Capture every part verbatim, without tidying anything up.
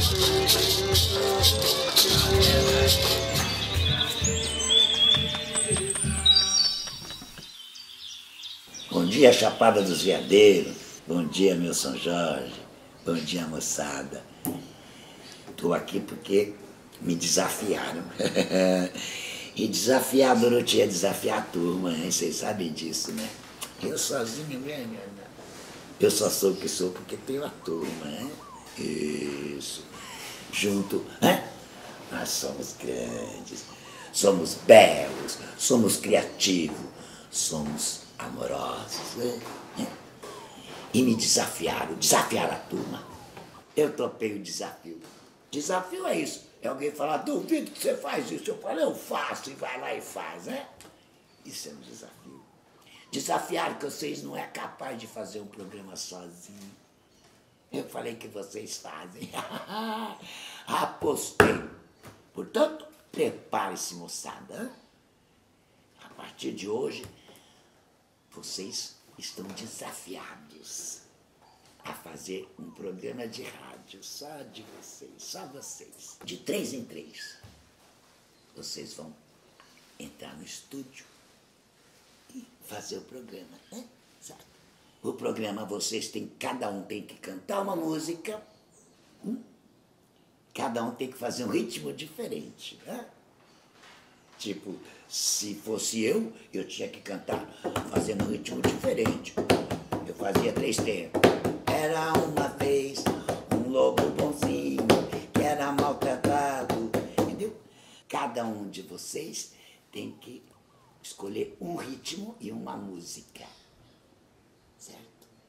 Bom dia, Chapada dos Veadeiros. Bom dia, meu São Jorge. Bom dia, moçada. Estou aqui porque me desafiaram. E desafiar a Dorothy é desafiar a turma, hein? Vocês sabem disso, né? Eu sozinho, né? Eu só sou o que sou porque tenho a turma, né? Isso. Junto, né? Nós somos grandes, somos belos, somos criativos, somos amorosos, né? E me desafiaram, desafiaram a turma. Eu topei o desafio. Desafio é isso. É alguém falar, duvido que você faz isso. Eu falo, eu faço, e vai lá e faz, né? Isso é um desafio. Desafiaram que vocês não é capaz de fazer um programa sozinho. Eu falei que vocês fazem. Apostei. Portanto, prepare-se, moçada. A partir de hoje, vocês estão desafiados a fazer um programa de rádio só de vocês, só vocês. De três em três, vocês vão entrar no estúdio e fazer o programa, né? Certo? O programa, vocês têm, cada um tem que cantar uma música, hum? Cada um tem que fazer um ritmo diferente, né? Tipo, se fosse eu, eu tinha que cantar fazendo um ritmo diferente. Eu fazia três tempos. Era uma vez um lobo bonzinho que era maltratado, entendeu? Cada um de vocês tem que escolher um ritmo e uma música, certo?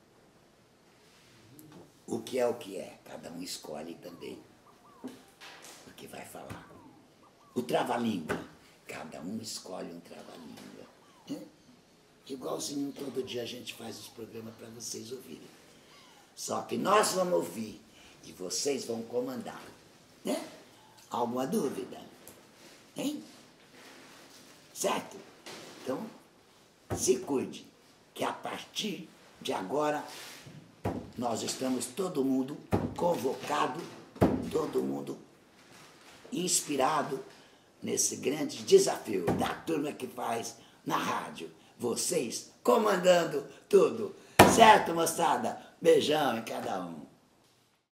O que é o que é, cada um escolhe também o que vai falar. O trava-língua, cada um escolhe um trava-língua, né? Igualzinho todo dia a gente faz os programas para vocês ouvirem. Só que nós vamos ouvir e vocês vão comandar, né? Alguma dúvida? Hein? Certo? Então, se cuide, que a partir de agora nós estamos todo mundo convocado, todo mundo inspirado nesse grande desafio da turma que faz na rádio. Vocês comandando tudo. Certo, moçada? Beijão em cada um.